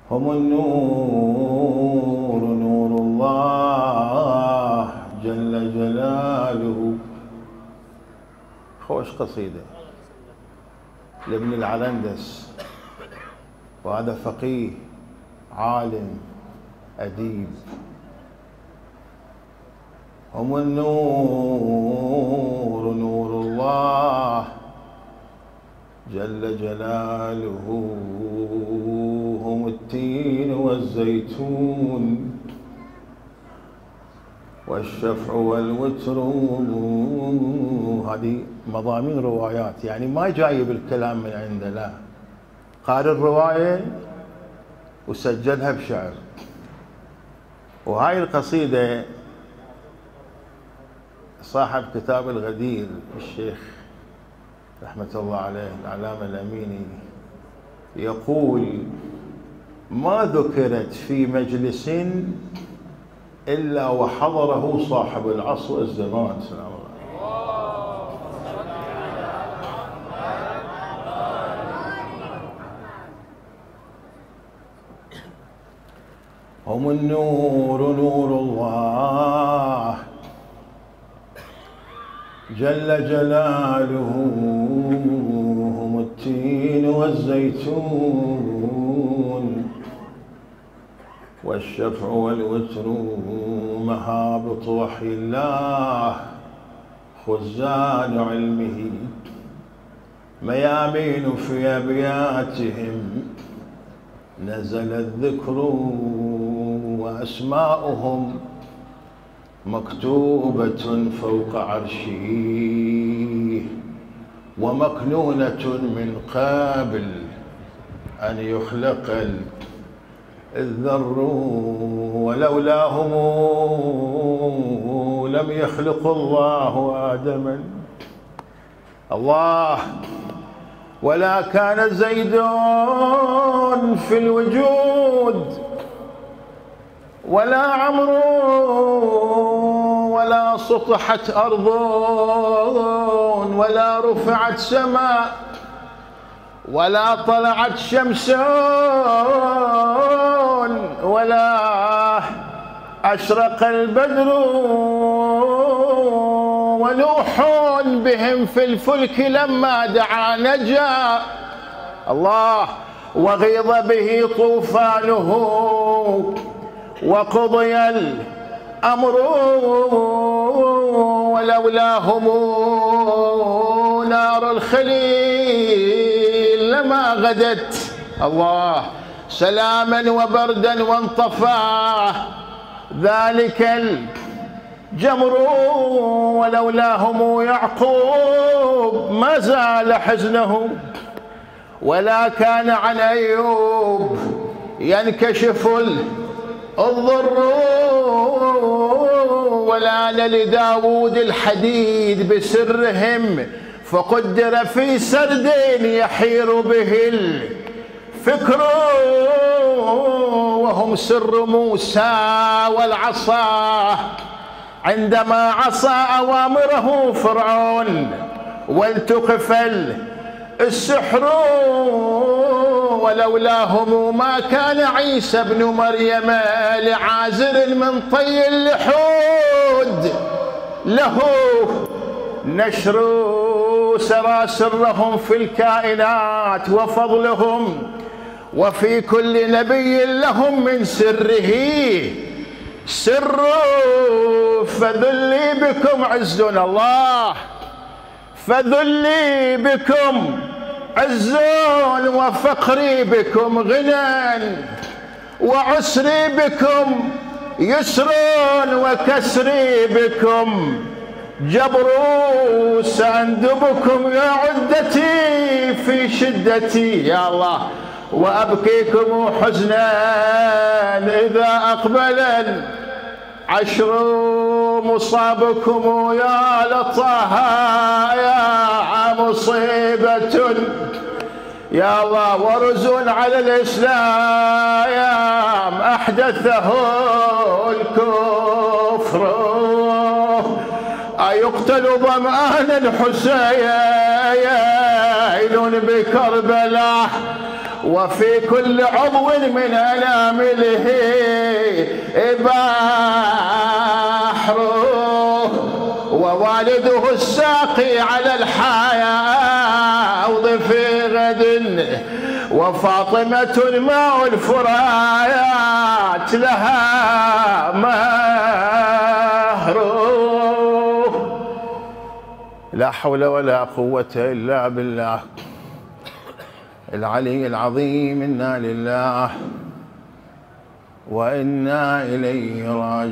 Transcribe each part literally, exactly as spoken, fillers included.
هم النور نور الله جل جلاله. خوش قصيدة لابن العلندس، وهذا فقيه عالم أديب. هم النور نور الله جل جلاله، هم التين والزيتون والشفع والوتر. هذه مضامين روايات، يعني ما جايب الكلام من عنده، لا، قال الرواية وسجلها بشعر. وهاي القصيدة صاحب كتاب الغدير الشيخ رحمة الله عليه العلامة الأميني يقول: ما ذكرت في مجلس إلا وحضره صاحب العصر والزمان. سلام الله. هم النور نور الله جل جلاله، هم التين والزيتون والشفع والوتر، مهابط وحي الله خزان علمه، ميامين في أبياتهم نزل الذكر، وأسماؤهم مكتوبة فوق عرشه، ومكنونة من قبل أن يخلق الذر، ولولاهم لم يخلق الله آدما. الله ولا كان زيد في الوجود، ولا عمرو، ولا سطحت أرض، ولا رفعت سماء، ولا طلعت شمس، ولا أشرق البدر، ونوح بهم في الفلك لما دعا نجا. الله وغيظ به طوفانه، وقضي الأمر، ولولاهم نار الخليل لما غدت. الله سلاما وبردا وانطفى ذلك الجمر، ولولاهم يعقوب ما زال حزنه، ولا كان عن أيوب ينكشف الضر، ولا لداود الحديد بسرهم، فقدر في سرد يحير به الفكر، وهم سر موسى والعصا عندما عصى أوامره فرعون، والتقف السحر، ولولاهم ما كان عيسى بن مريم لعازر من طي اللحود، له نشر سراسرهم في الكائنات وفضلهم، وفي كل نبي لهم من سره سر، فذلي بكم عز. الله فذلي بكم عز، وفقري بكم غنى، وعسري بكم يسر، وكسري بكم جبر، سأندبكم يا عدتي في شدتي. يا الله وأبكيكم حزنا إذا أقبل عشر، مصابكم يا لطها يا مصيبة. يا الله ورز على الإسلام أحدثه الكفر، أيقتل ظمآن الحسين بكربلاء، وفي كل عضو من أنامله بحر، ووالده الساقي على الحياض في غد، وفاطمة ماء الفرايات لها مهر. لا حول ولا قوة إلا بالله العلي العظيم. إنا لله وإنا إليه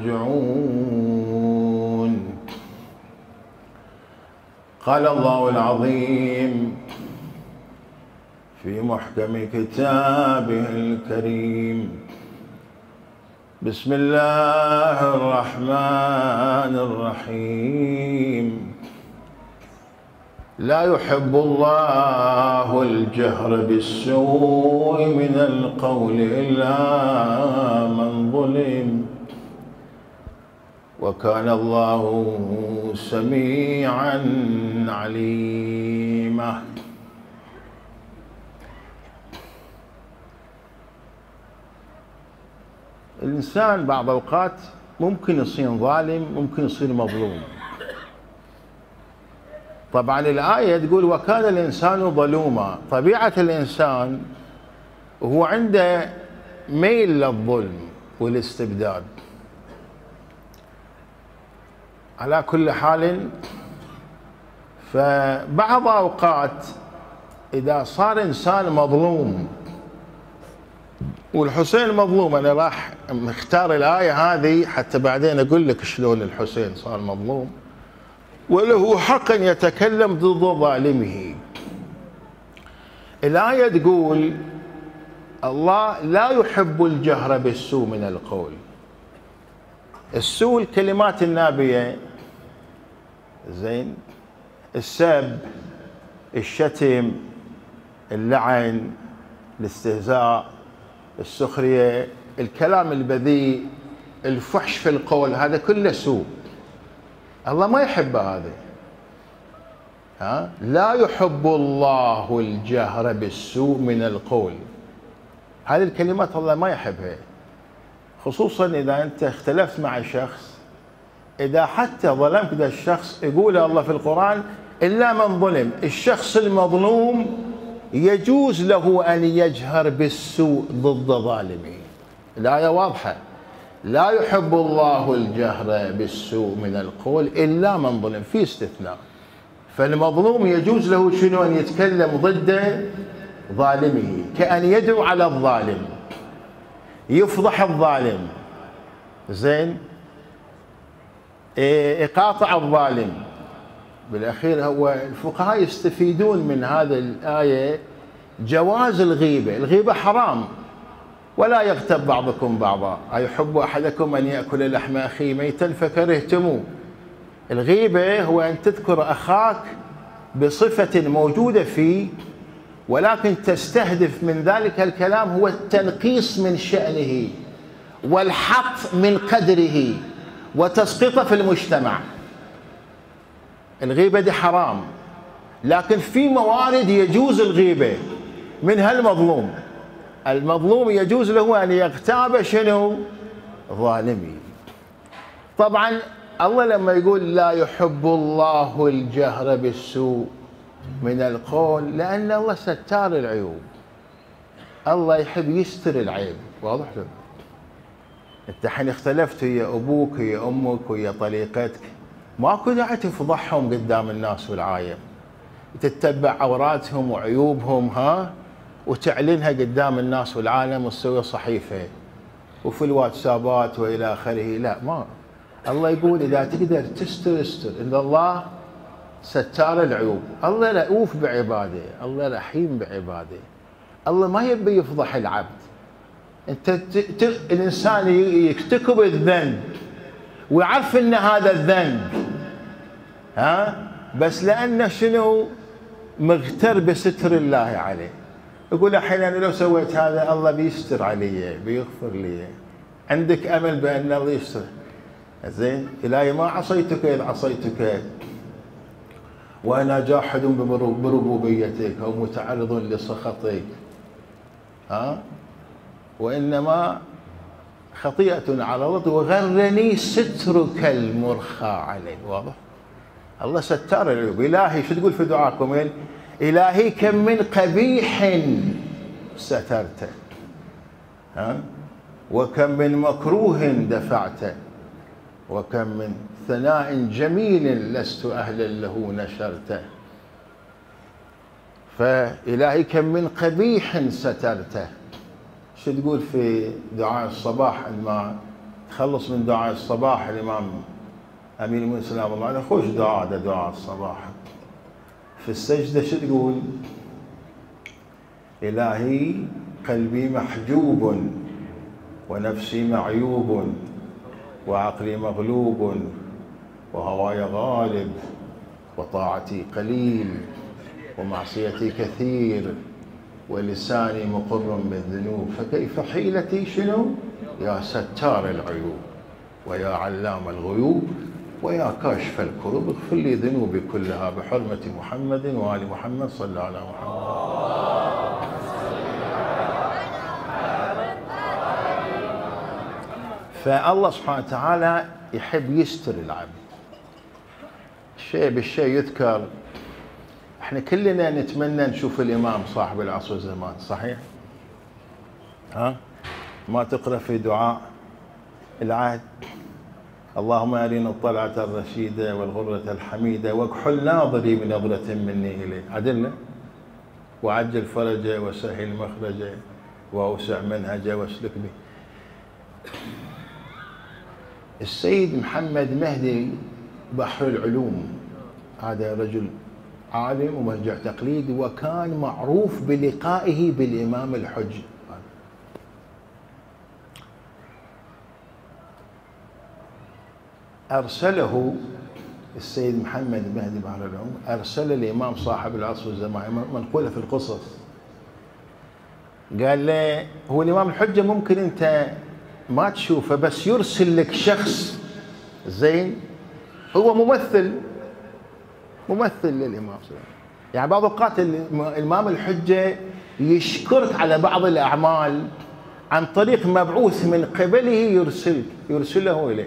راجعون. قال الله العظيم في محكم كتابه الكريم: بسم الله الرحمن الرحيم. لا يحب الله الجهر بالسوء من القول إلا من ظلم، وكان الله سميعا عليما. الإنسان بعض الأوقات ممكن يصير ظالم، ممكن يصير مظلوم. طبعا الآية تقول وكان الإنسان ظلوما. طبيعة الإنسان هو عنده ميل للظلم والاستبداد. على كل حال، فبعض أوقات إذا صار إنسان مظلوم، والحسين مظلوم، أنا راح مختار الآية هذه حتى بعدين أقول لك شلون الحسين صار مظلوم، وله حق أن يتكلم ضد ظالمه. الآية تقول الله لا يحب الجهر بالسوء من القول. السوء الكلمات النابية، زين، السب، الشتم، اللعن، الاستهزاء، السخرية، الكلام البذيء، الفحش في القول، هذا كله سوء. الله ما يحب هذا. ها؟ لا يحب الله الجهر بالسوء من القول. هذه الكلمات الله ما يحبها، خصوصا إذا أنت اختلفت مع شخص. إذا حتى ظلمت ذا الشخص، يقول الله في القرآن إلا من ظلم. الشخص المظلوم يجوز له أن يجهر بالسوء ضد ظالمه. الآية واضحة: لا يحب الله الجهر بالسوء من القول إلا من ظلم. في استثناء، فالمظلوم يجوز له شنو؟ أن يتكلم ضد ظالمه، كأن يدعو على الظالم، يفضح الظالم، زين، يقاطع الظالم. بالأخير هو الفقهاء يستفيدون من هذه الآية جواز الغيبة. الغيبة حرام. ولا يغتب بعضكم بعضا أيحب أحدكم أن يأكل لحم أخيه ميتا فكرهتموه. الغيبة هو أن تذكر أخاك بصفة موجودة فيه، ولكن تستهدف من ذلك الكلام هو التنقيص من شأنه والحط من قدره وتسقيطه في المجتمع. الغيبة دي حرام، لكن في موارد يجوز الغيبة، منها المظلوم. المظلوم يجوز له أن يغتاب شنو؟ ظالمي. طبعا الله لما يقول لا يحب الله الجهر بالسوء من القول، لأن الله ستار العيوب. الله يحب يستر العيب. واضح له؟ انت حين اختلفت ويا ابوك ويا امك ويا طليقتك، ماكو داعي تفضحهم قدام الناس والعاية، تتبع عوراتهم وعيوبهم ها وتعلنها قدام الناس والعالم وتسوي صحيفة وفي الواتسابات والى اخره. لا، ما الله يقول اذا تقدر تستر استر، ان الله ستار العيوب. الله رؤوف بعباده، الله رحيم بعباده. الله ما يبي يفضح العبد. انت ت... ت... الانسان يرتكب الذنب ويعرف ان هذا الذنب، ها، بس لانه شنو؟ مغتر بستر الله عليه. يقول الحين انا لو سويت هذا الله بيستر علي، بيغفر لي. عندك امل بان الله يستر. زين، الهي ما عصيتك اذ عصيتك وانا جاحد بربوبيتك او متعرض لسخطك. ها وإنما خطيئة على الأرض وغرني سترك المرخى عليه. واضح؟ الله ستار العيوب. إلهي شو تقول في دعاكم؟ إلهي كم من قبيح سترته، ها وكم من مكروه دفعته، وكم من ثناء جميل لست أهلا له نشرته. فإلهي كم من قبيح سترته. شو تقول في دعاء الصباح عندما تخلص من دعاء الصباح الإمام أمين المؤمنين سلام الله عليه؟ خوش دعاء ده دعاء الصباح. في السجدة شو تقول؟ إلهي قلبي محجوب ونفسي معيوب وعقلي مغلوب وهواي غالب وطاعتي قليل ومعصيتي كثير ولساني مقر بالذنوب فكيف حيلتي شنو؟ يا ستار العيوب ويا علام الغيوب ويا كاشف الكروب اغفر لي ذنوبي كلها بحرمة محمد وآل محمد صلى على محمد. فالله سبحانه وتعالى يحب يستر العبد. الشيء بالشيء يذكر. احنا كلنا نتمنى نشوف الإمام صاحب العصر والزمان، صحيح؟ ها؟ ما تقرأ في دعاء العهد اللهم أرنا الطلعة الرشيدة والغرة الحميدة واكحل ناظري بنظرة مني إليه، أدلة وعجل فرجه وسهل مخرجه وأوسع منهجه واسلك به. السيد محمد مهدي بحر العلوم هذا رجل عالم ومرجع تقليدي وكان معروف بلقائه بالإمام الحجة. أرسله السيد محمد مهدي بحر العلوم أرسل الإمام صاحب العصر والزمان، منقولة في القصص، قال له هو الإمام الحجة ممكن أنت ما تشوفه بس يرسل لك شخص زين هو ممثل ممثل للإمام صلى الله عليه وسلم. يعني بعض الأوقات الإمام الحجة يشكرك على بعض الأعمال عن طريق مبعوث من قبله يرسل يرسله إليك.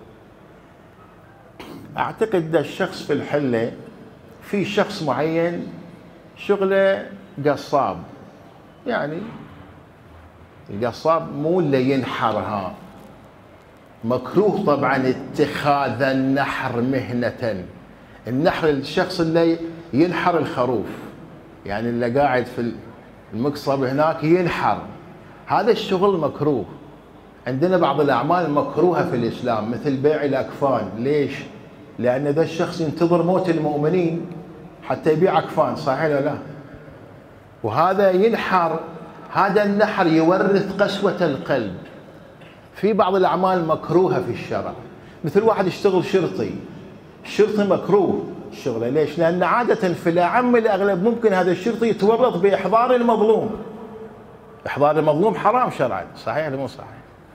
أعتقد ده الشخص في الحلة في شخص معين شغله قصاب، يعني القصاب مو اللي ينحرها، مكروه طبعا اتخاذ النحر مهنة. النحر الشخص اللي ينحر الخروف، يعني اللي قاعد في المقصب هناك ينحر، هذا الشغل مكروه. عندنا بعض الأعمال مكروهة في الإسلام مثل بيع الأكفان. ليش؟ لأن ذا الشخص ينتظر موت المؤمنين حتى يبيع أكفان، صحيح ولا لا؟ وهذا ينحر، هذا النحر يورث قسوة القلب. في بعض الأعمال مكروهة في الشرع، مثل واحد يشتغل شرطي، الشرطي مكروه الشغلة. ليش؟ لأن عادة في الأعم الأغلب ممكن هذا الشرطي يتورط بإحضار المظلوم. إحضار المظلوم حرام شرعا، صحيح ولا مو صحيح؟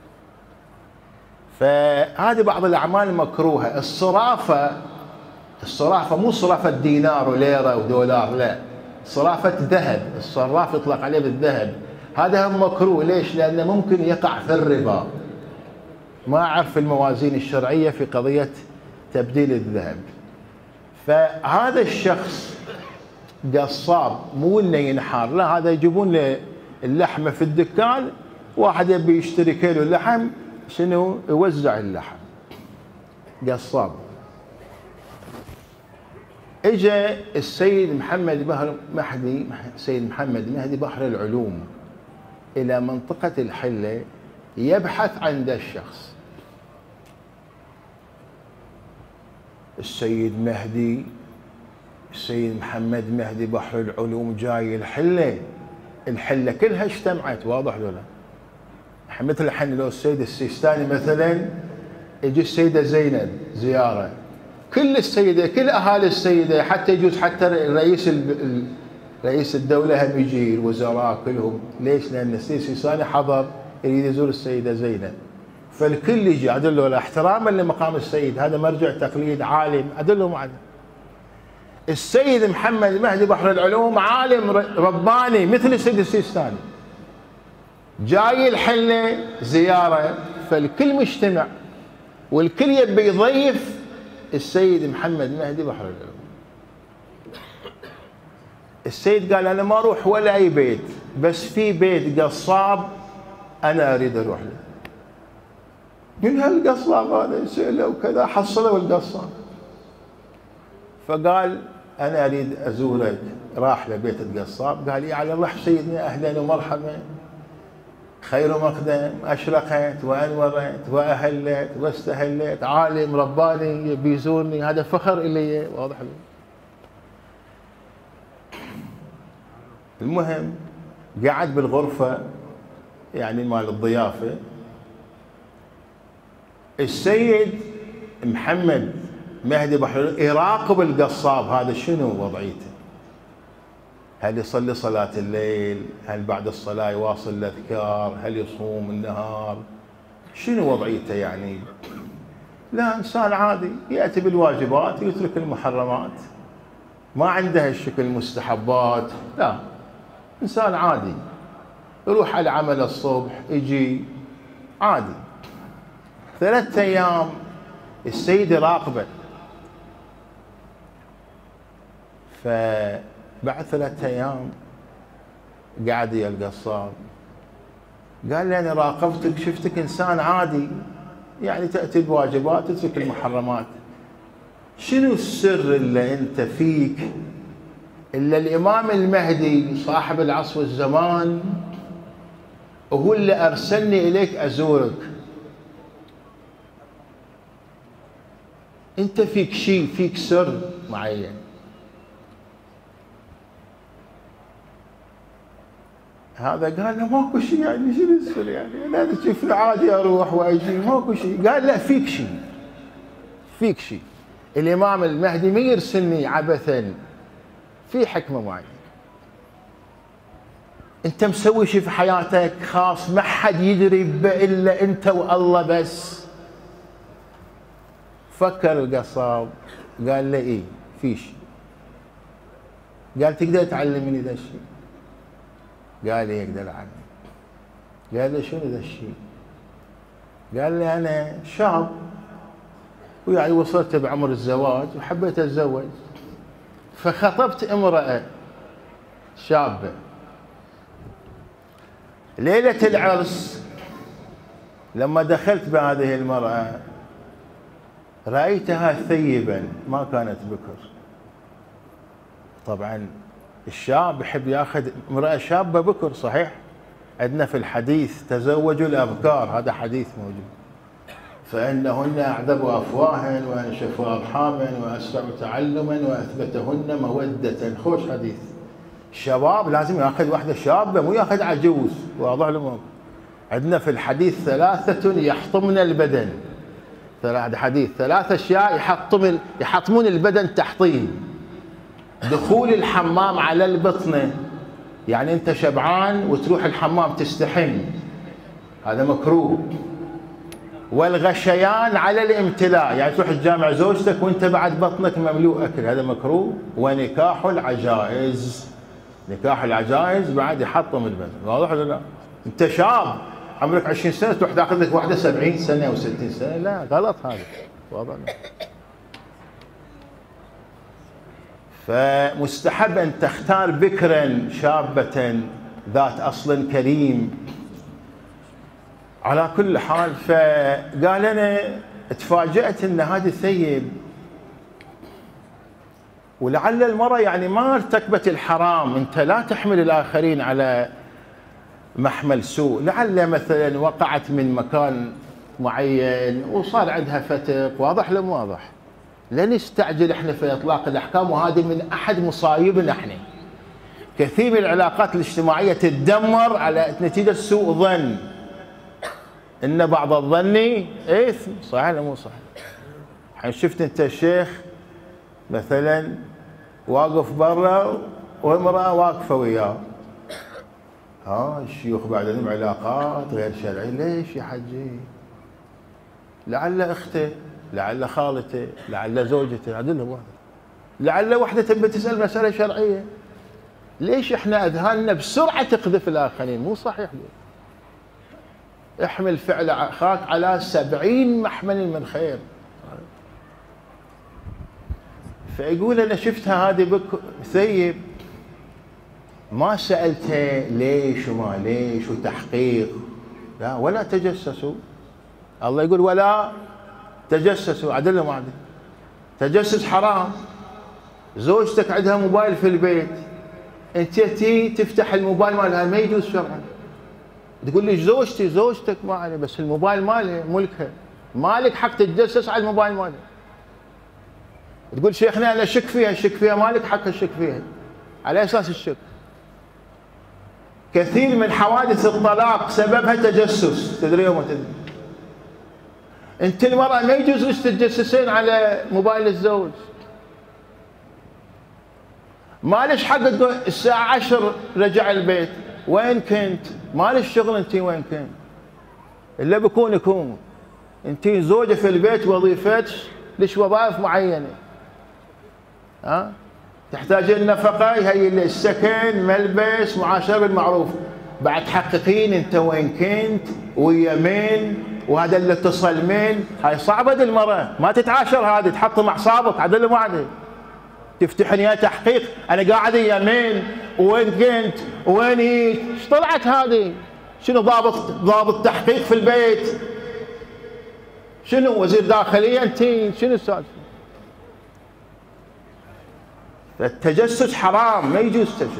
فهذه بعض الأعمال مكروهة. الصرافة الصرافة مو صرافة دينار وليرة ودولار، لا، صرافة ذهب، الصراف يطلق عليه بالذهب، هذا هم مكروه. ليش؟ لأنه ممكن يقع في الربا، ما أعرف الموازين الشرعية في قضية تبديل الذهب. فهذا الشخص قصاب مو انه ينحر، لا، هذا يجيبون له اللحمه في الدكان، واحد يبي يشتري كيلو لحم شنو يوزع اللحم، قصاب. اجى السيد محمد بحر مهدي السيد محمد مهدي بحر العلوم الى منطقه الحله يبحث عن ذا الشخص. السيد مهدي السيد محمد مهدي بحر العلوم جاي الحله، الحله كلها اجتمعت، واضح ولا لا؟ مثل الحين لو السيد السيستاني مثلا يجي السيده زينب زياره، كل السيده كل اهالي السيده، حتى يجوز حتى رئيس رئيس الدوله هم يجي، الوزراء كلهم. ليش؟ لان السيد السيستاني حضر يريد يزور السيده زينب، فالكل يجي. ادله على احتراما لمقام السيد، هذا مرجع تقليد عالم، ادلهم على السيد محمد مهدي بحر العلوم عالم رباني مثل السيد السيستاني، جاي الحلة زيارة، فالكل مجتمع والكل يبي يضيف السيد محمد مهدي بحر العلوم. السيد قال أنا ما أروح ولا أي بيت، بس في بيت قصاب أنا أريد أروح له. من هالقصاب هذا سأله وكذا، حصله القصاب، فقال أنا أريد أزورك. راح لبيت القصاب، قال لي على الله سيدنا أهلا ومرحبا، خير مقدم، أشرقت وأنورت وأهلت واستهلت، عالم رباني يبي يزورني، هذا فخر إلي. واضح لي. المهم قعد بالغرفة يعني مال الضيافة. السيد محمد مهدي بحر يراقب القصاب هذا شنو وضعيته، هل يصلي صلاة الليل، هل بعد الصلاة يواصل الأذكار، هل يصوم النهار، شنو وضعيته يعني. لا، إنسان عادي يأتي بالواجبات يترك المحرمات، ما عنده الشكل المستحبات، لا، إنسان عادي يروح على عمل الصبح يجي عادي. ثلاثة أيام السيد يراقبه، فبعد ثلاثة أيام قعد يا القصاب، قال لي أنا راقبتك شفتك إنسان عادي يعني تأتي بواجبات تترك المحرمات، شنو السر اللي أنت فيك إلا الإمام المهدي صاحب العصر والزمان وهو اللي أرسلني إليك أزورك، أنت فيك شيء، فيك سر معين. هذا قال له ماكو شيء، يعني شنو السر يعني، أنا تشوفني عادي أروح وأجي ماكو شيء. قال لا، فيك شيء، فيك شيء، الإمام المهدي ما يرسلني عبثا، في حكمة معينة، أنت مسوي شيء في حياتك خاص ما حد يدري به إلا أنت والله بس. فكر القصاب قال له إيه في شيء. قال تقدر تعلمني ذا الشيء؟ قال لي يقدر أعلمك. قال له شنو ذا الشيء؟ قال لي أنا شاب ويعني وصلت بعمر الزواج وحبيت أتزوج، فخطبت امرأة شابة. ليلة العرس لما دخلت بهذه المرأة رأيتها ثيبا، ما كانت بكر. طبعا الشاب يحب ياخذ امرأة شابة بكر، صحيح؟ عندنا في الحديث تزوجوا الأبكار، هذا حديث موجود، فإنهن أعذب أفواها وأنشف أرحاما وأسرع تعلما وأثبتهن مودة. خوش حديث. الشباب لازم ياخذ واحدة شابة، مو ياخذ عجوز. واضح لهم. عندنا في الحديث ثلاثة يحطمن البدن، هذا حديث، ثلاث أشياء يحطم يحطمون البدن تحطيم. دخول الحمام على البطنة، يعني أنت شبعان وتروح الحمام تستحم، هذا مكروه. والغشيان على الامتلاء، يعني تروح تجامع زوجتك وانت بعد بطنك مملوء اكل، هذا مكروه. ونكاح العجائز، نكاح العجائز بعد يحطم البدن. واضح ولا لا؟ انت شاب عمرك عشرين سنه تروح تاخذ لك واحده سبعين سنه او ستين سنه، لا غلط هذا. واضح. فمستحب ان تختار بكرا شابه ذات اصل كريم. على كل حال، فقال أنا تفاجأت أن هذه ثيب، ولعل المرأة يعني ما ارتكبت الحرام، أنت لا تحمل الآخرين على محمل سوء، لعل مثلا وقعت من مكان معين وصار عندها فتق. واضح لم واضح؟ لا نستعجل احنا في إطلاق الأحكام، وهذه من أحد مصايبنا احنا. كثير من العلاقات الاجتماعية تتدمر على نتيجة سوء ظن، إن بعض الظن إثم. صحيح ولا مو صحيح؟ الحين شفت أنت الشيخ مثلا واقف برا وامرأة واقفة وياه، ها الشيوخ بعد لهم علاقات غير شرعية. ليش يا حجي؟ لعل أخته، لعل خالته، لعل زوجته، عدلهم واحدة، لعل واحدة تبي تسأل مسألة شرعية. ليش إحنا أذهاننا بسرعة تقذف الآخرين؟ مو صحيح. احمل فعل أخاك على سبعين محمل من خير. فيقول أنا شفتها هذه بك ثيب، ما سألته ليش وما ليش وتحقيق، لا، ولا تجسسوا. الله يقول ولا تجسسوا، عدل ما عدل؟ تجسس حرام. زوجتك عندها موبايل في البيت، انت تي تفتح الموبايل مالها، ما يجوز شرعا. تقول لي زوجتي، زوجتك ما عليه، بس الموبايل مالها ملكها، مالك حق تتجسس على الموبايل مالها. تقول شيخنا انا شك فيها، شك فيها، مالك حق الشك فيها. على اساس الشك. كثير من حوادث الطلاق سببها تجسس، تدري او ما تدري؟ انت المرأة ما يجوز لك تتجسسين على موبايل الزوج. مالش حق تقول الساعة عشر رجع البيت، وين كنت؟ مالش شغل انت وين كنت؟ الا بكون يكون. انت زوجة في البيت، وظيفتك لش وظائف معينة. ها؟ تحتاج النفقة، يهيئ لك السكن، ملبس، معاشرة بالمعروف. بعد تحققين انت وين كنت، ويا مين، وهذا اللي اتصل مين. هاي صعبة دي المرأة، ما تتعاشر هذه، تحط مع اعصابك، عدل ما عدل. تفتح يا تحقيق، انا قاعد يا مين، وين كنت، وين جيت، ايش طلعت هذه؟ شنو ضابط ضابط تحقيق في البيت؟ شنو وزير داخلية انت؟ شنو السالفة؟ التجسس حرام، ما يجوز تجسس.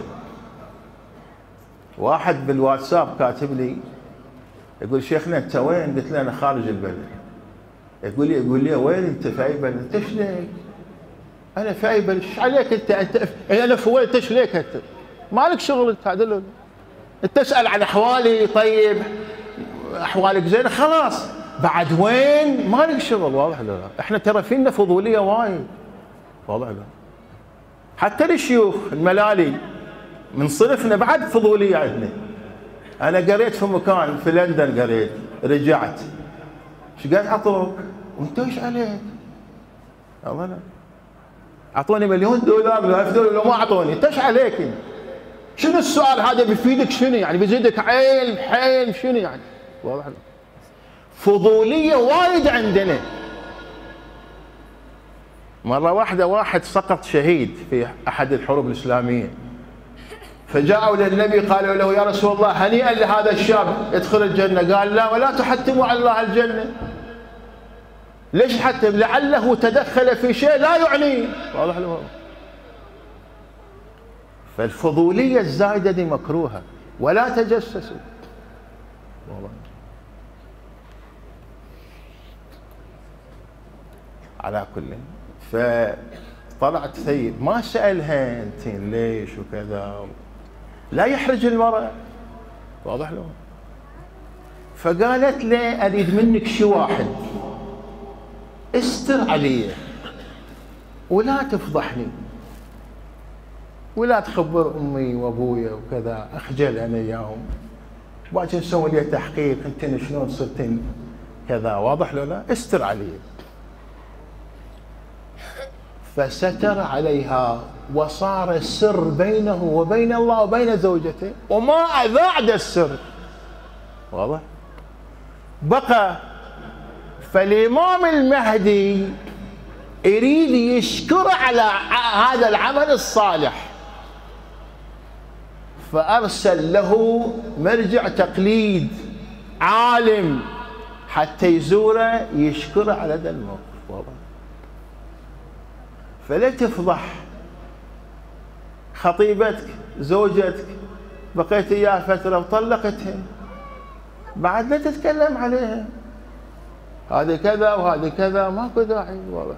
واحد بالواتساب كاتب لي يقول شيخنا انت وين؟ قلت له انا خارج البلد. يقول لي يقول لي وين انت؟ في اي بلد؟ انت ايش ليك؟ انا في اي بلد؟ ايش عليك انت؟ انت انا في وين؟ ايش ليك انت؟ مالك شغل انت. عدل انت تسال عن احوالي، طيب احوالك زينه خلاص، بعد وين؟ مالك شغل. واضح لا؟ احنا ترى فينا فضوليه وايد. واضح لا؟ حتى الشيوخ الملالي من صنفنا بعد فضوليه عندنا. انا قريت في مكان في لندن، قريت رجعت، ايش قاعد عطوك؟ وانت ايش عليك؟ والله لا، اعطوني مليون دولار ولا ألف دولار، لو ما اعطوني انت ايش عليك؟ شنو السؤال هذا بيفيدك؟ شنو يعني؟ بيزيدك علم حلم؟ شنو يعني؟ واضح لا؟ فضوليه وايد عندنا. مرة واحدة واحد سقط شهيد في أحد الحروب الإسلامية، فجاءوا للنبي قالوا له يا رسول الله هنيئا لهذا الشاب يدخل الجنة. قال لا، ولا تحتموا على الله الجنة. ليش حتم؟ لعله تدخل في شيء لا يعنيه. واضح له؟ فالفضولية الزايدة دي مكروهة، ولا تجسسوا. والله. على كل، فطلعت ثيب، ما سألها انت ليش وكذا، لا يحرج المرأة. واضح له؟ فقالت له اريد منك شيء واحد، استر علي ولا تفضحني، ولا تخبر امي وابويا وكذا، اخجل انا اياهم، باكر نسوي لي تحقيق انت شلون صرتين كذا. واضح له؟ لا، استر علي. فستر عليها، وصار السر بينه وبين الله وبين زوجته، وما أذاعد السر. واضح؟ بقى فالإمام المهدي يريد يشكر على هذا العمل الصالح، فأرسل له مرجع تقليد عالم حتى يزوره يشكره على هذا الموقف. واضح؟ فلا تفضح خطيبتك، زوجتك، بقيت اياها فتره وطلقتها، بعد لا تتكلم عليها هذه كذا وهذه كذا، ماكو داعي. واضح؟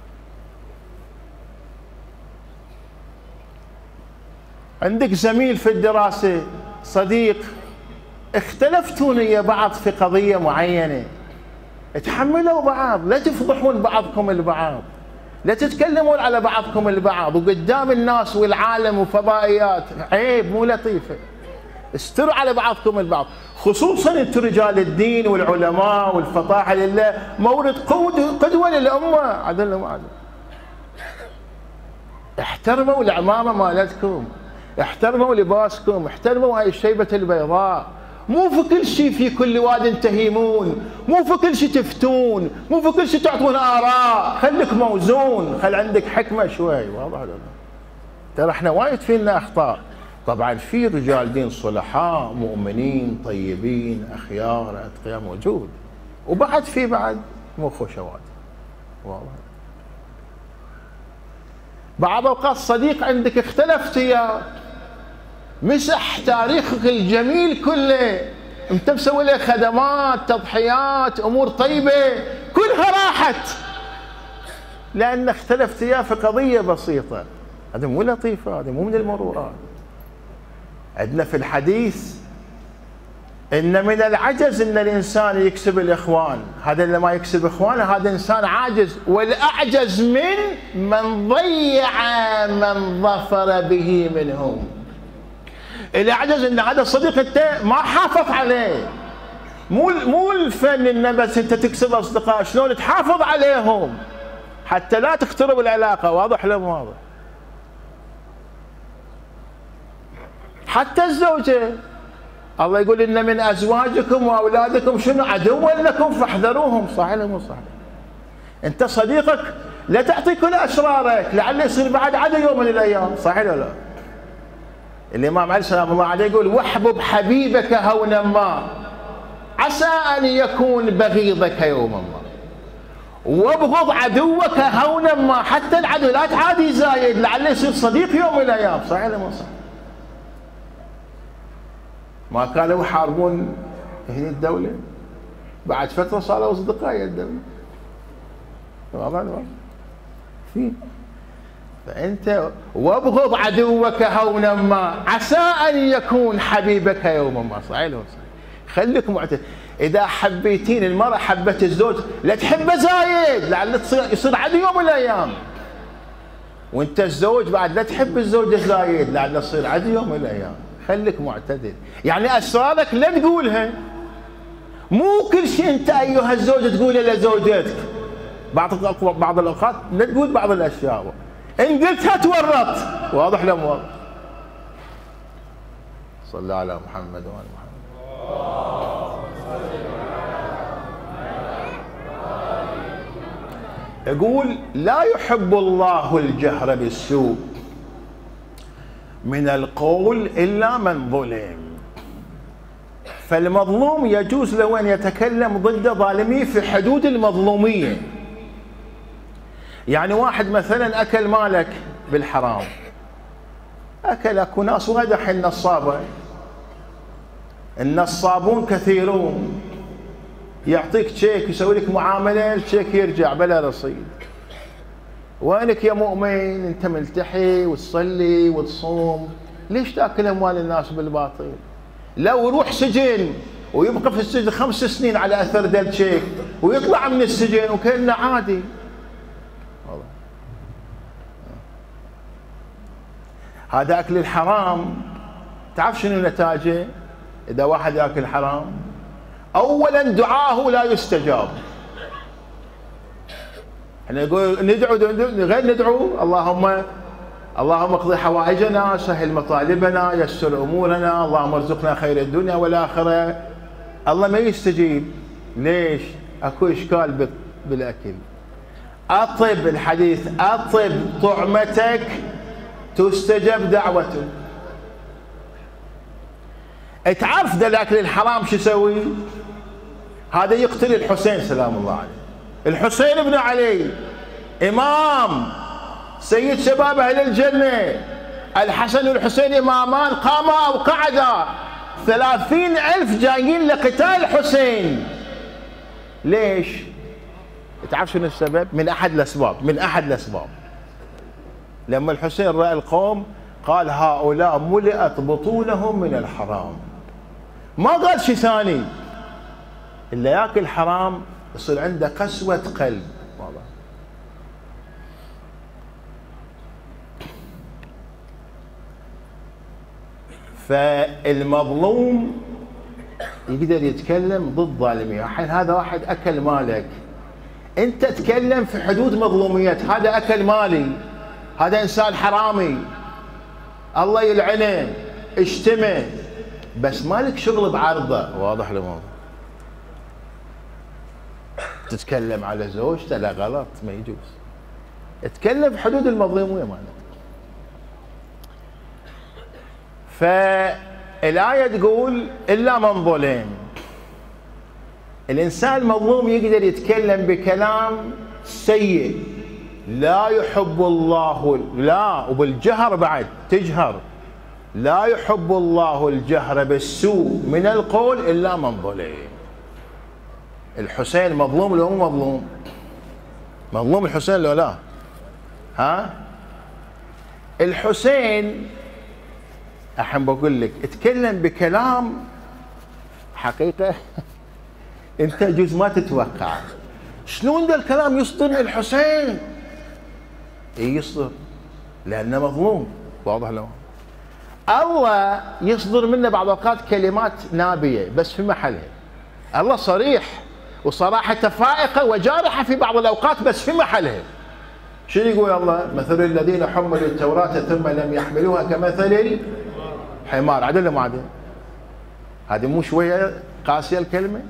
عندك زميل في الدراسه، صديق، اختلفتون ويا بعض في قضيه معينه، تحملوا بعض، لا تفضحون بعضكم البعض، لا تتكلمون على بعضكم البعض وقدام الناس والعالم وفضائيات، عيب، مو لطيفه. استروا على بعضكم البعض، خصوصا انتم رجال الدين والعلماء والفطاحه لله، مورد قدوه للامه. عدل ما عدل؟ احترموا العمامه مالتكم، احترموا لباسكم، احترموا هاي الشيبه البيضاء، مو في كل شيء في كل واد تهيمون، مو في كل شيء تفتون، مو في كل شيء تعطون آراء، خليك موزون، خل عندك حكمة شوي. واضح ولا لا؟ ترى احنا وايد فينا أخطاء. طبعا في رجال دين صلحاء مؤمنين طيبين أخيار أتقياء موجود، وبعد في بعد مو خوشوات. واضح. بعض أوقات صديق عندك اختلفت وياه، مسح تاريخك الجميل كله، انت مسوي له خدمات تضحيات امور طيبه كلها راحت لان اختلفت وياه في قضيه بسيطه. هذا مو لطيفه، هذا مو من المرورات. عندنا في الحديث ان من العجز ان الانسان يكسب الاخوان، هذا اللي ما يكسب اخوانه هذا انسان عاجز، والاعجز من من ضيع من ظفر به منهم. الاعجز ان هذا الصديق انت ما حافظ عليه، مو مو الفن ان بس انت تكسب اصدقاء، شلون تحافظ عليهم حتى لا تخترب العلاقه. واضح ولا مو واضح؟ حتى الزوجه الله يقول ان من ازواجكم واولادكم شنو عدوا لكم فاحذروهم. صح ولا مو صح؟ انت صديقك لا تعطي كل اسرارك لعله يصير بعد عدو يوم من الايام. صح ولا لا؟ الامام علي سلام الله عليه يقول واحبب حبيبك هونا ما عسى ان يكون بغيضك يوما ما، وابغض عدوك هونا ما، حتى العدو لا تعادي زايد لعله يصير صديق يوم من الايام. صح ولا مو صح؟ ما كانوا يحاربون هنا الدولة، بعد فترة صاروا أصدقاء الدولة. واضح في فأنت وابغض عدوك هونا ما عسى أن يكون حبيبك يوما ما. صحيح ولا صحيح؟ خليك معتدل. إذا حبيتين المرأة حبت الزوج لا تحبه زايد لعل تصير يصير عدو يوم من الأيام، وأنت الزوج بعد لا تحب الزوجة زايد لعل تصير عدو يوم من الأيام. خليك معتدل، يعني اسرارك لا تقولها، مو كل شيء انت ايها الزوج تقوله لزوجتك، بعض بعض الاوقات لا تقول بعض الاشياء، ان قلتها تورط. واضح ولا مو واضح؟ صلى على محمد وعلى محمد. يقول لا يحب الله الجهر بالسوء من القول إلا من ظلم، فالمظلوم يجوز له أن يتكلم ضد ظالميه في حدود المظلومية. يعني واحد مثلا أكل مالك بالحرام، أكل أكو ناس وغدح النصابة، النصابون كثيرون، يعطيك تشيك يسوي لك معاملة التشيك يرجع بلا رصيد. وينك يا مؤمن انت ملتحي وتصلي وتصوم، ليش تاكل اموال الناس بالباطل؟ لو يروح سجن ويبقى في السجن خمس سنين على اثر دل تشيك ويطلع من السجن وكانه عادي. والله هذا اكل الحرام تعرف شنو نتاجه؟ اذا واحد ياكل حرام اولا دعاءه لا يستجاب. احنا نقول ندعو غير ندعو اللهم اللهم اقضي حوائجنا، سهل مطالبنا، يسر امورنا، اللهم ارزقنا خير الدنيا والاخره. الله ما يستجيب. ليش؟ اكو اشكال بالاكل. اطب الحديث اطب طعمتك تستجب دعوتك. تعرف ذا الاكل الحرام شو يسوي؟ هذا يقتل الحسين سلام الله عليه. الحسين بن علي إمام سيد شباب أهل الجنة، الحسن والحسين إمامان قاما أو قعدا، ثلاثين ألف جايين لقتال الحسين. ليش؟ تعرف شنو السبب؟ من أحد الأسباب، من أحد الأسباب لما الحسين رأى القوم قال هؤلاء ملئت بطونهم من الحرام، ما قال شيء ثاني. اللي ياكل حرام يصير عنده قسوة قلب. والله فالمظلوم يقدر يتكلم ضد ظالميه. الحين هذا واحد اكل مالك، انت تتكلم في حدود مظلوميات، هذا اكل مالي، هذا انسان حرامي الله يلعنه، اشتمه، بس مالك شغل بعرضه. واضح الموضوع؟ تتكلم على زوجته لا غلط، ما يجوز. اتكلم في حدود المظلومية مالك. فالآية تقول إلا من ظلم. الإنسان المظلوم يقدر يتكلم بكلام سيء لا يحب الله، لا وبالجهر بعد تجهر، لا يحب الله الجهر بالسوء من القول إلا من ظلم. الحسين مظلوم لو مو مظلوم؟ مظلوم الحسين لو لا؟ ها؟ الحسين الحين بقول لك اتكلم بكلام حقيقة انت جزء ما تتوقع. شلون ذا الكلام يصدر من الحسين؟ اي يصدر لانه مظلوم. واضح له؟ الله يصدر منه بعض الاوقات كلمات نابيه بس في محلها. الله صريح وصراحته فائقه وجارحه في بعض الاوقات بس في محلها. شنو يقول الله؟ مثل الذين حملوا التوراة ثم لم يحملوها كمثل الحمار. عدل ولا ما عدل؟ هذه مو شويه قاسيه الكلمه؟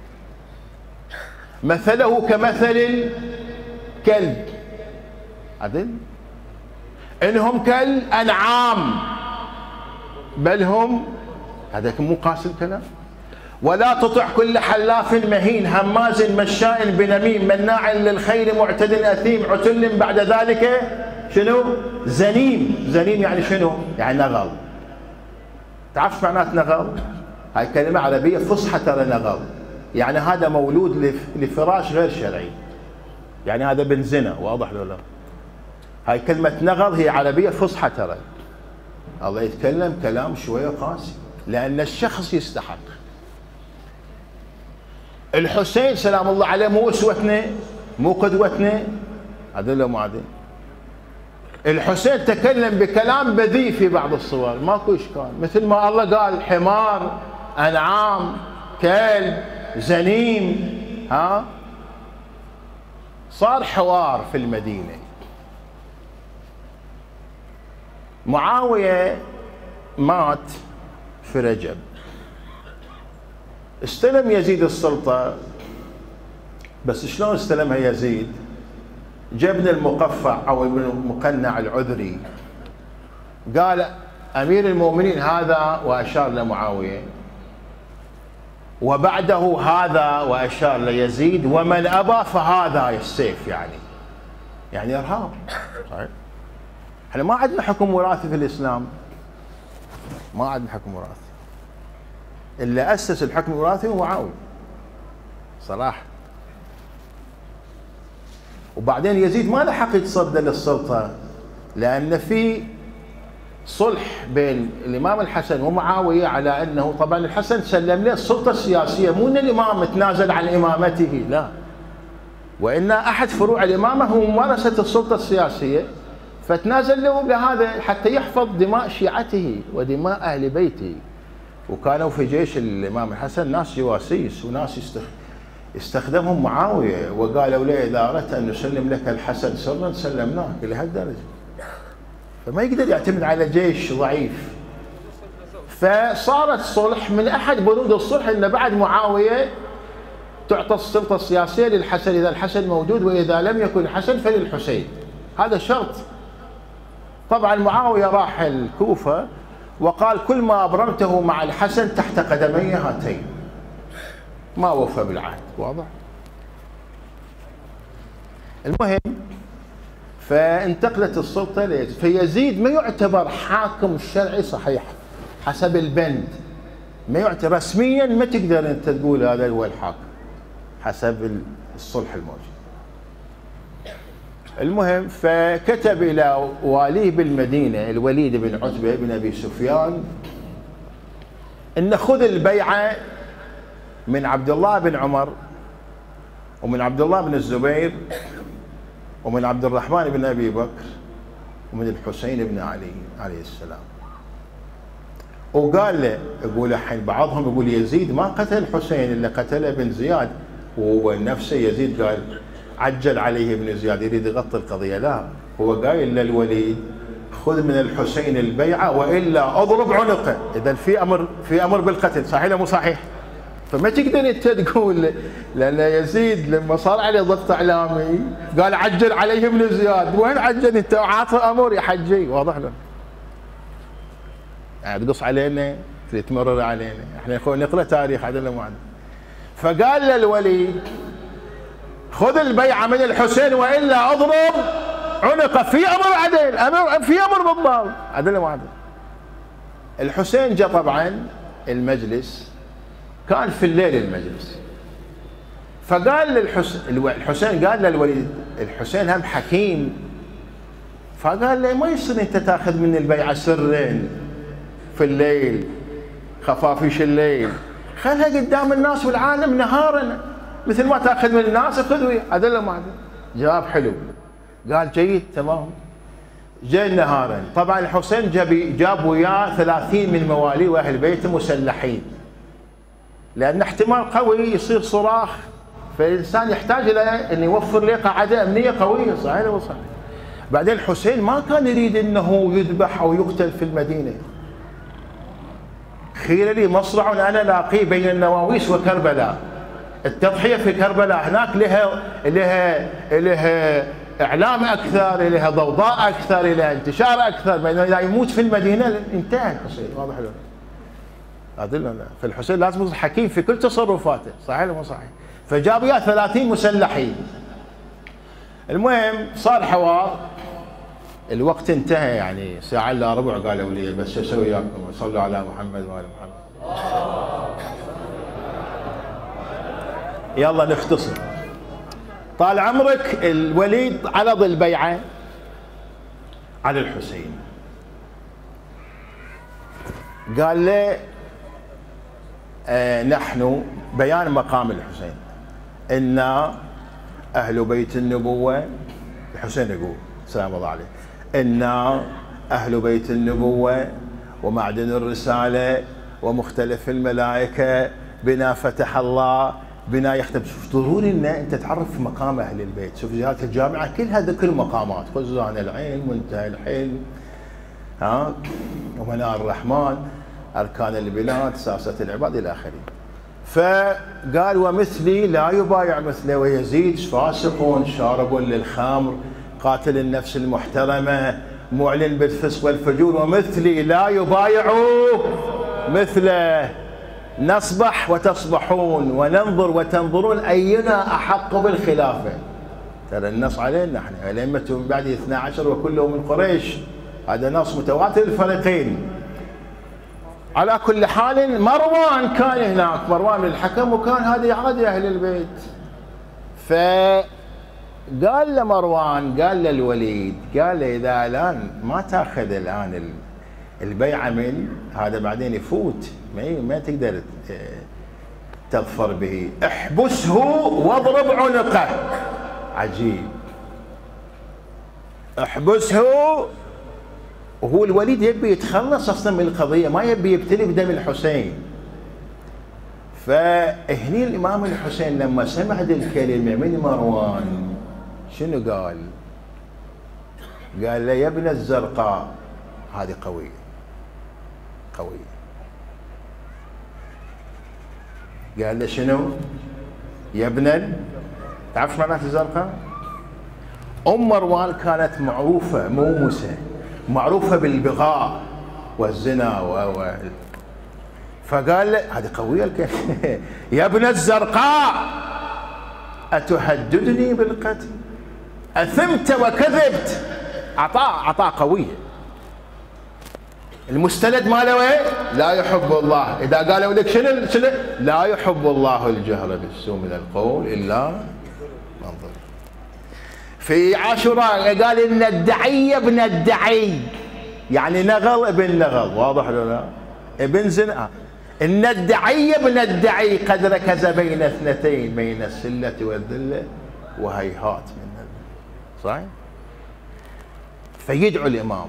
مثله كمثل الكلب. عدل؟ انهم كالانعام بل هم، هذا مو قاسي الكلام؟ ولا تطع كل حلاف مهين هماز مشاء بنميم مناع للخير معتد اثيم عتل بعد ذلك شنو؟ زنيم. زنيم يعني شنو؟ يعني نغل. تعرف معنات نغل؟ هاي كلمة عربية فصحى ترى نغل. يعني هذا مولود لفراش غير شرعي. يعني هذا بن زنا. واضح ولا لا؟ هاي كلمة نغل هي عربية فصحى ترى. الله يتكلم كلام شوية قاسي لأن الشخص يستحق. الحسين سلام الله عليه مو اسوتنا؟ مو قدوتنا؟ عدل ولا مو عدل؟ الحسين تكلم بكلام بذيء في بعض الصور ماكو اشكال، مثل ما الله قال حمار، انعام، كلب، زنيم. ها؟ صار حوار في المدينة. معاوية مات في رجب، استلم يزيد السلطة. بس شلون استلمها يزيد؟ جابن المقفع او ابن المقنع العذري قال امير المؤمنين هذا واشار لمعاوية، وبعده هذا واشار ليزيد، ومن ابى فهذا السيف. يعني يعني ارهاب. صحيح؟ احنا ما عندنا حكم وراثي في الاسلام، ما عندنا حكم وراثي. اللي اسس الحكم الوراثي هو معاوية صراحه. وبعدين يزيد ما له حق يتصدى للسلطه لان في صلح بين الامام الحسن ومعاويه على انه طبعا الحسن سلم له السلطه السياسيه، مو ان الامام تنازل عن امامته، لا، وان احد فروع الامامه هو ممارسه السلطه السياسيه، فتنازل له بهذا حتى يحفظ دماء شيعته ودماء اهل بيته. وكانوا في جيش الامام الحسن ناس جواسيس وناس استخدمهم معاويه، وقالوا له اذا اردت ان نسلم لك الحسن سرا سلمناك لهالدرجه. فما يقدر يعتمد على جيش ضعيف. فصارت صلح، من احد بنود الصلح ان بعد معاويه تعطى السلطه السياسيه للحسن اذا الحسن موجود، واذا لم يكن الحسن فللحسين. هذا شرط. طبعا معاويه راح الكوفه وقال كل ما ابرمته مع الحسن تحت قدمي هاتين، ما وفى بالعهد. واضح؟ المهم فانتقلت السلطه ليزيد، فيزيد ما يعتبر حاكم شرعي صحيح حسب البند، ما يعتبر رسميا، ما تقدر انت تقول هذا هو الحاكم حسب الصلح الموجود. المهم فكتب الى واليه بالمدينه الوليد بن عتبه بن ابي سفيان ان خذ البيعه من عبد الله بن عمر ومن عبد الله بن الزبير ومن عبد الرحمن بن ابي بكر ومن الحسين بن علي عليه السلام. وقال له، يقول الحين بعضهم يقول يزيد ما قتل الحسين الا قتله بن زياد، ونفسه يزيد قال عجل عليه ابن زياد يريد يغطي القضيه. لا، هو قايل للوليد خذ من الحسين البيعة وإلا أضرب عنقه. إذا في أمر في أمر بالقتل، صحيح ولا مو صحيح؟ فما تقدر أنت تقول، لأن يزيد لما صار عليه ضغط إعلامي قال عجل عليه ابن زياد. وين عجل أنت؟ عاطي أمر يا حجي. واضح له؟ يعني تقص علينا، تمرر علينا، احنا نقرأ تاريخ عدل مو عدل. فقال للوليد خذ البيعة من الحسين وإلا أضرب عنقه. في أمر عدل، أمر في أمر بالضبط، عدل مو عدل. الحسين جاء طبعا المجلس، كان في الليل المجلس، فقال للحسين، الحسين قال للوليد، الحسين هم حكيم، فقال له ما يصير انت تاخذ من البيعة سرين في الليل، خفافيش الليل، خلها قدام الناس والعالم نهارا، مثل ما تاخذ من الناس خذ وياه. عدل ما عدل؟ جواب حلو. قال جيد تمام. جاء نهارا، طبعا الحسين جاب جاب وياه ثلاثين من مواليه واهل بيته مسلحين، لان احتمال قوي يصير صراخ، فالانسان يحتاج الى ان يوفر له قاعده امنيه قويه. صحيح ولا صحيح؟ بعدين الحسين ما كان يريد انه يذبح او يقتل في المدينه. خير لي مصرع انا لاقيه بين النواويس وكربلاء. التضحيه في كربلاء هناك لها لها لها اعلام اكثر، لها ضوضاء اكثر، لها انتشار اكثر، بينما اذا يموت في المدينه انتهى الحسين. واضح ولا لا؟ لا. فالحسين لازم يكون حكيم في كل تصرفاته. صحيح ولا مو صحيح؟ فجاب وياه ثلاثين مسلحين. المهم صار حوار، الوقت انتهى، يعني ساعة الا ربع. قالوا لي بس شو اسوي وياكم؟ صلوا على محمد وآل محمد. يلا نختصر. طال عمرك الوليد عرض البيعة على الحسين، قال له آه نحن بيان مقام الحسين، إنا أهل بيت النبوة. الحسين يقول سلام الله عليه، إنا أهل بيت النبوة ومعدن الرسالة ومختلف الملائكة، بنا فتح الله، بنا يختم. ضروري ان انت تعرف مقام اهل البيت. شوف زيارة الجامعة كلها ذكر مقامات، خزان العين، منتهى الحلم، ها، ومنار الرحمن، اركان البلاد، ساسة العباد الى اخره. فقال ومثلي لا يبايع مثله، ويزيد فاسق شارب للخمر، قاتل النفس المحترمة، معلن بالفسق والفجور، ومثلي لا يبايع مثله. نصبح وتصبحون، وننظر وتنظرون أينا أحق بالخلافة. ترى النص علينا احنا، الأئمة من بعد اثنا عشر وكلهم من قريش، هذا نص متواتر الفريقين. على كل حال مروان كان هناك، مروان الحكم، وكان هذه عادة أهل البيت. فقال لمروان، قال للوليد، قال له إذا الآن ما تأخذ الآن البيعة من هذا بعدين يفوت، ما ما تقدر تظفر به، احبسه واضرب عنقه. عجيب، احبسه. وهو الوليد يبي يتخلص اصلا من القضيه، ما يبي يبتلي بدم الحسين. فهني الامام الحسين لما سمع هذه الكلمه من مروان شنو قال؟ قال له يا ابن الزرقاء، هذه قويه قويه. قال له شنو؟ يا ابن، تعرف معناته الزرقاء؟ ام مروان كانت معروفه مومسه، معروفه بالبغاء والزنا و فقال له هذه قويه الكلمه يا ابن الزرقاء اتهددني بالقتل؟ اثمت وكذبت. عطاء عطاء قويه. المستند ماله ايه؟ لا يحب الله. اذا قالوا لك شنو شنو؟ لا يحب الله الجهر بالسوء من القول الا من ظلم. في عاشوراء قال ان الدعي ابن الدعي، يعني نغل ابن نغل. واضح ولا لا؟ ابن زنا. ان الدعي ابن الدعي قد ركز بين اثنتين، بين السله والذله وهيهات من صحيح؟ فيدعو الامام.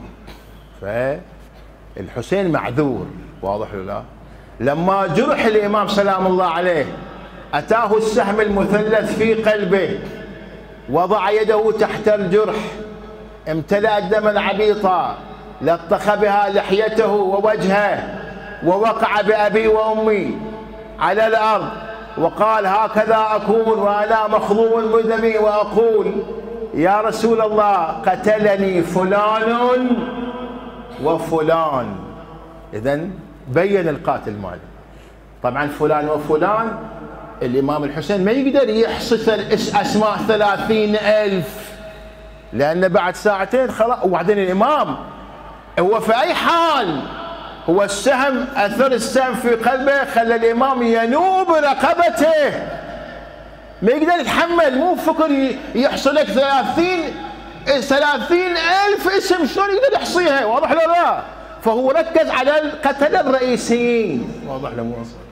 فالحسين معذور. واضح ولا لا؟ لما جرح الامام سلام الله عليه، اتاه السهم المثلث في قلبه، وضع يده تحت الجرح، امتلأت دما عبيطا، لطخ بها لحيته ووجهه ووقع بأبي وأمي على الأرض وقال هكذا أكون وأنا مخضوم بدمي وأقول يا رسول الله قتلني فلان وفلان. إذن بين القاتل ماله. طبعا فلان وفلان الإمام الحسين ما يقدر يحصي أسماء ثلاثين ألف لأن بعد ساعتين خلاص. وبعدين الإمام هو في أي حال هو السهم أثر السهم في قلبه خلى الإمام ينوب رقبته ما يقدر يتحمل. مو فكر يحصي لك ثلاثين ثلاثين ألف اسم شلون يقدر يحصيها. واضح له لا. فهو ركز على القتلة الرئيسيين. واضح له مو أصلا.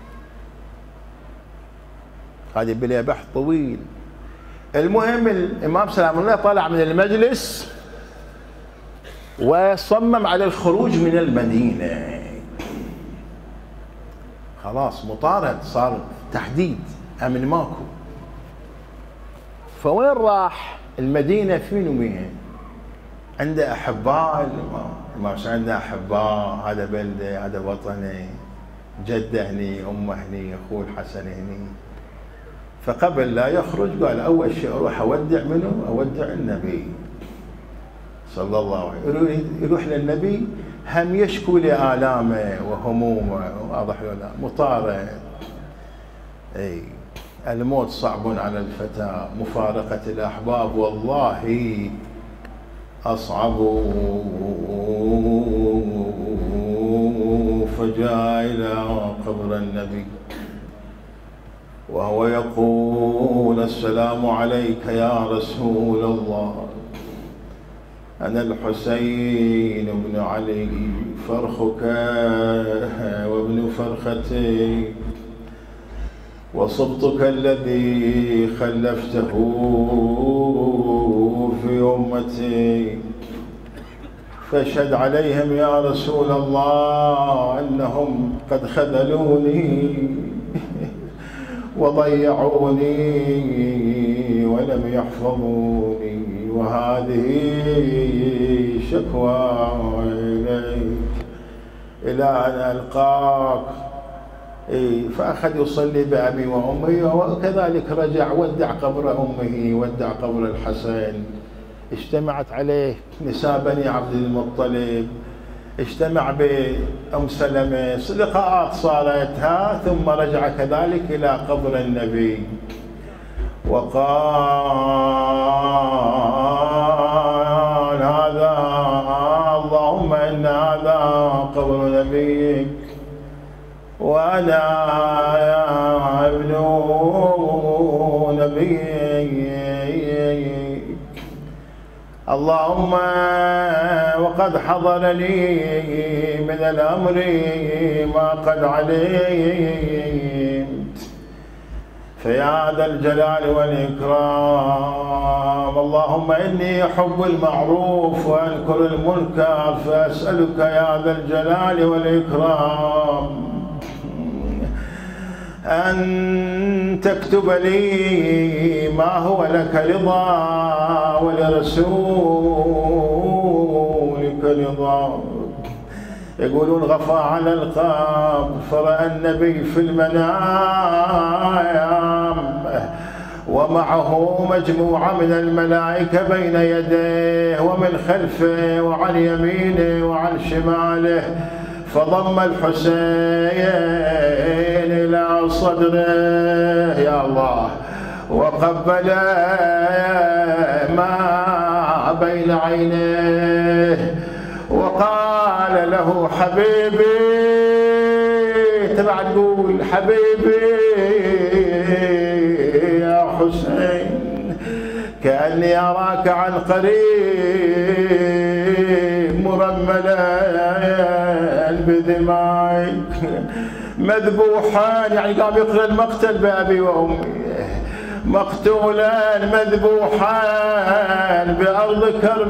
هذه بلها بحث طويل. المهم الإمام سلام الله طلع من المجلس وصمم على الخروج من المدينة. خلاص مطارد صار تحديد أمن ماكو. فوين راح؟ المدينة فين ومين؟ عنده أحباء الإمام. الإمام عنده أحباء. هذا بلده هذا وطني جده هني أمه هني أخوه الحسن هني. فقبل لا يخرج قال أول شيء أروح أودع منه أودع النبي صلى الله عليه وسلم. يروح للنبي هم يشكو لآلامه وهمومه. واضح له لا. مطارد. اي الموت صعب على الفتى مفارقة الأحباب والله أصعب. فجاء إلى قبر النبي وهو يقول السلام عليك يا رسول الله أنا الحسين بن علي فرخك وابن فرختي وصبتك الذي خلفته في أمتي فاشهد عليهم يا رسول الله أنهم قد خذلوني وضيعوني ولم يحفظوني وهذه شكوى إليك إلى أن ألقاك. فأخذ يصلي بأبي وأمي وكذلك رجع ودع قبر أمه ودع قبر الحسن. اجتمعت عليه نساء بني عبد المطلب اجتمع بأم سلمة لقاءات صارتها ثم رجع كذلك إلى قبر النبي وقال هذا اللهم إن هذا قبر نبيك وأنا ابن نبيك اللهم وقد حضرني من الأمر ما قد علمت فيا ذا الجلال والإكرام اللهم إني أحب المعروف وأنكر المنكر فأسألك يا ذا الجلال والإكرام أن تكتب لي ما هو لك رضا ولرسولك رضا. يقولون غفى على القبر فرأى النبي في المنام ومعه مجموعة من الملائكة بين يديه ومن خلفه وعن يمينه وعن شماله فضم الحسين إلى صدره يا الله وقبل ما بين عينيه وقال له حبيبي تبع تقول حبيبي يا حسين كأني أراك عن قريب مرملا بدمائك مذبوحا يعني قام يقرأ المقتل بأبي وأمي مقتولا مذبوحا بأرض كرب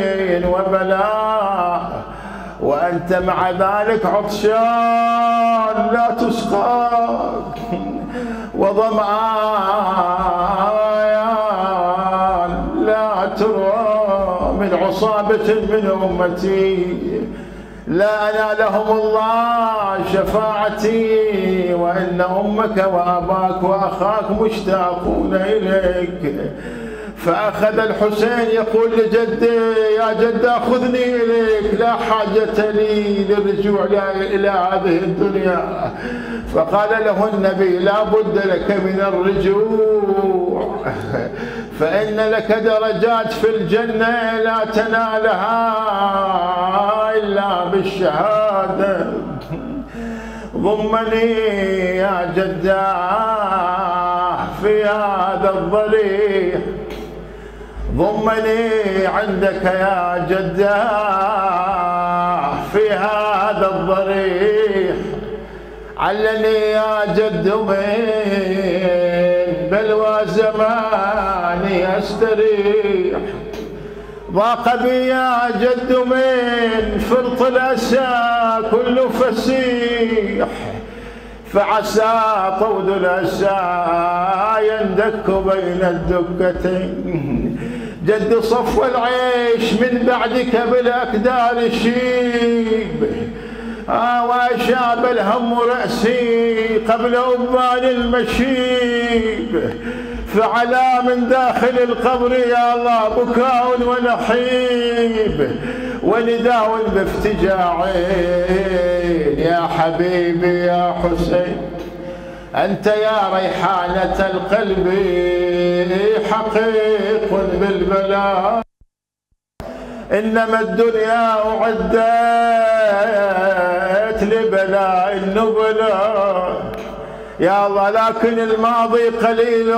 وبلاء وأنت مع ذلك عطشان لا تسقى وظمآن لا تروى من عصر عصابة من أمتي لا أنالهم الله شفاعتي، وإن أمك وأباك وأخاك مشتاقون إليك. فأخذ الحسين يقول لجده: يا جد خذني إليك، لا حاجة لي للرجوع إلى هذه الدنيا. فقال له النبي: لا بد لك من الرجوع، فإن لك درجات في الجنة لا تنالها إلا بالشهادة. ضمني يا جداه في هذا الضريح، ضمني عندك يا جداه في هذا الضريح، علني يا جد من بلوى زماني استريح. ضاق بي يا جد من فرط الأسى كل فسيح، فعسى طود الأسى يندك بين الدكتين. جد صفو العيش من بعدك بالأكدار شيب، آه وشاب الهم رأسي قبل أبان المشيب. فعلى من داخل القبر يا الله بكاء ونحيب، ونداء بافتجاعين يا حبيبي يا حسين. أنت يا ريحانة القلب حقيق بالبلاء، إنما الدنيا أعدت لبلاء النبلاء يا الله. لكن الماضي قليل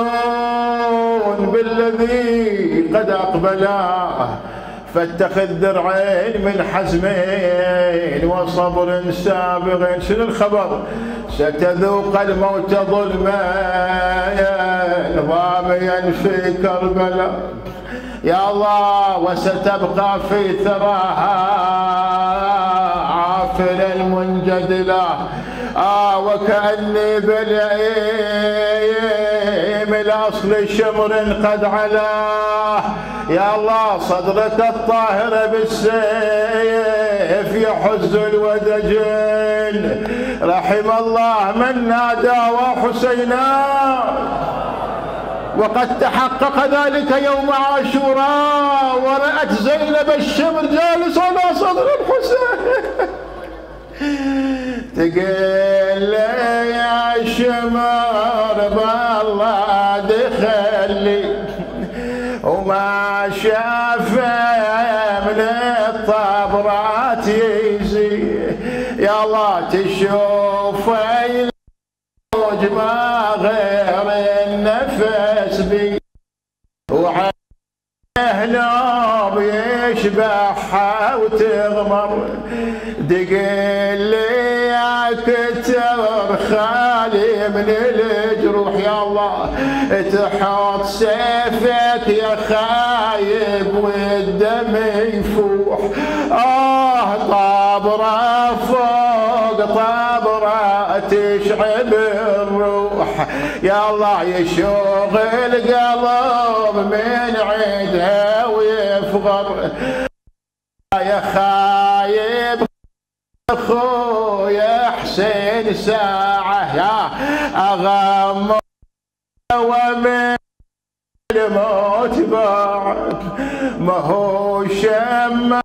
بالذي قد أقبلا، فاتخذ درعين من حزمين وصبر سابغ. شنو الخبر؟ ستذوق الموت ظلما ضاميا في كربلاء يا الله، وستبقى في ثراها عافل المنجدلة. آه وكأني بالعيم الأصل شمر قد علاه يا الله. صدرك الطاهر بالسيف يحز الودجين، رحم الله من نادى وحسينا، وقد تحقق ذلك يوم عاشوراء، ورأت زينب الشمر جالس على صدر الحسين تقول لي يا شمر بالله دخلي، وما شاف من الطبرات يزي يا الله. تشوف الموج ما غير النفس بي، وعينه نوم يشبعها وتغمر. دقل لي يا كتر خالي من الجروح يا الله، تحط سيفك يا خايب والدم يفوح. آه طابرة فوق طابرة تشعب الروح يا الله، يشوغل قلب من عيدها ويفغر. يا خايب اخويا حسين ساعة يا اغم ومن الموت بعد، ما هو شم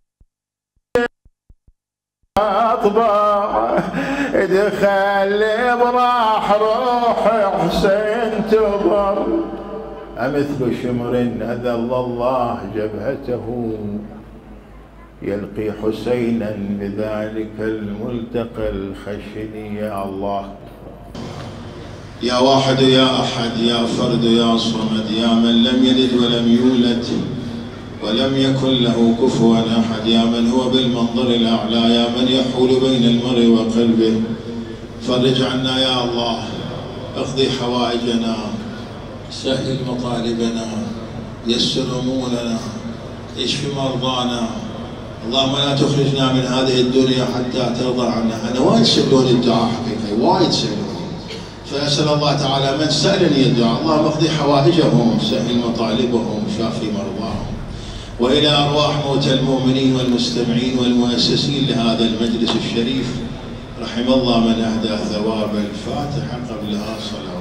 اطباع دخل براح روح حسين تبر. أمثل شمر أذل الله جبهته يلقي حسينا بذلك الملتقى الخشن يا الله. يا واحد يا أحد يا فرد يا صمد، يا من لم يلد ولم يولد ولم يكن له كفوا أحد، يا من هو بالمنظر الأعلى، يا من يحول بين المرء وقلبه. فرج عنا يا الله، اقضي حوائجنا، سهل مطالبنا، يسر أمورنا، اشف مرضانا. اللهم لا تخرجنا من هذه الدنيا حتى ترضى عنا. أنا وايد سألوني الدعاء حقيقة، وايد سألوني، فأسأل الله تعالى من سألني الدعاء، اللهم اقضي حوائجهم، سهل مطالبهم، شافي مرضاهم. وإلى أرواح موتى المؤمنين والمستمعين والمؤسسين لهذا المجلس الشريف، رحم الله من أهدى ثواب الفاتحة قبلها صلاة.